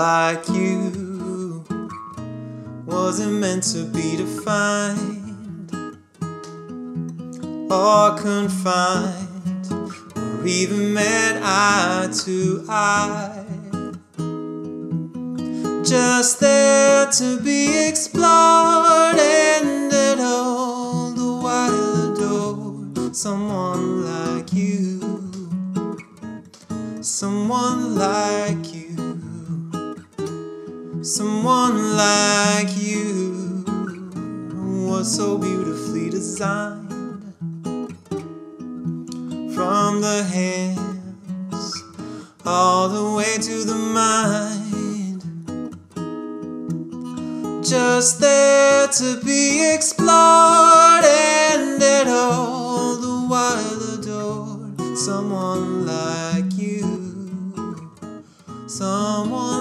like you wasn't meant to be defined or confined or even met eye to eye. Just there to be explored and at all the while adored. Someone like you, someone like you, someone like you was so beautifully designed. From the hands all the way to the mind. Just there to be explored and at all the while adored. Someone like you, someone